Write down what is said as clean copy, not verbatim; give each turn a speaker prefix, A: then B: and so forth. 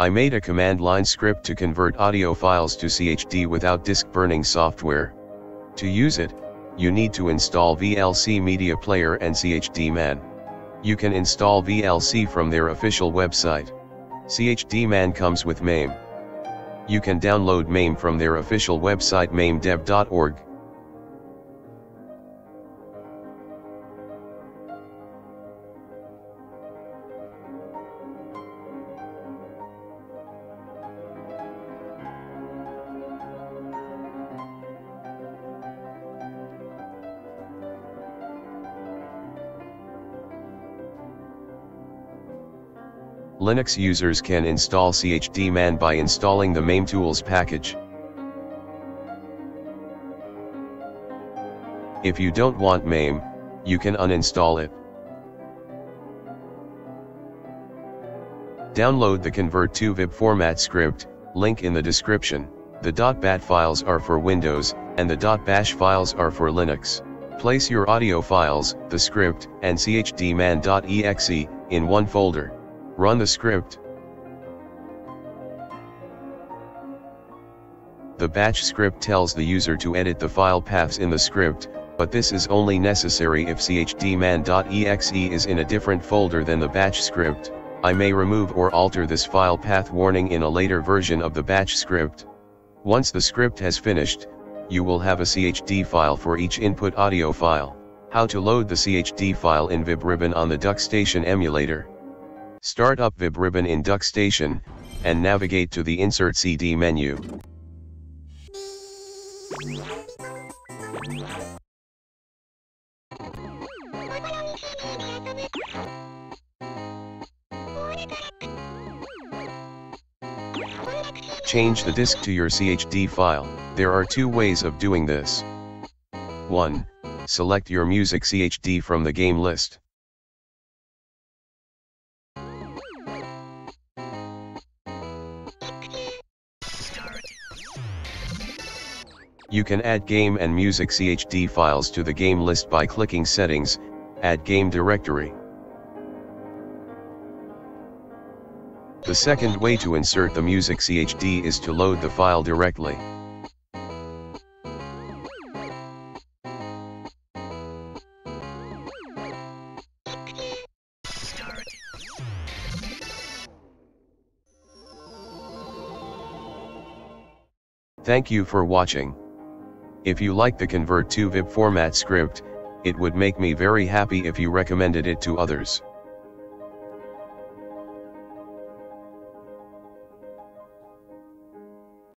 A: I made a command line script to convert audio files to CHD without disk burning software. To use it, you need to install VLC Media Player and chdman. You can install VLC from their official website. chdman comes with MAME. You can download MAME from their official website mamedev.org. Linux users can install chdman by installing the MAME tools package. If you don't want MAME, you can uninstall it. Download the convert to Vib format script, link in the description. The .bat files are for Windows, and the .bash files are for Linux. Place your audio files, the script, and chdman.exe, in one folder. Run the script. The batch script tells the user to edit the file paths in the script, but this is only necessary if chdman.exe is in a different folder than the batch script. I may remove or alter this file path warning in a later version of the batch script. Once the script has finished, you will have a CHD file for each input audio file. How to load the CHD file in Vib-Ribbon on the DuckStation emulator. Start up Vib-Ribbon in DuckStation, and navigate to the Insert CD menu. Change the disk to your CHD file. There are two ways of doing this. 1. Select your music CHD from the game list. You can add game and music CHD files to the game list by clicking Settings, Add Game Directory. The second way to insert the music CHD is to load the file directly. Thank you for watching. If you like the convert to Vib format script, it would make me very happy if you recommended it to others.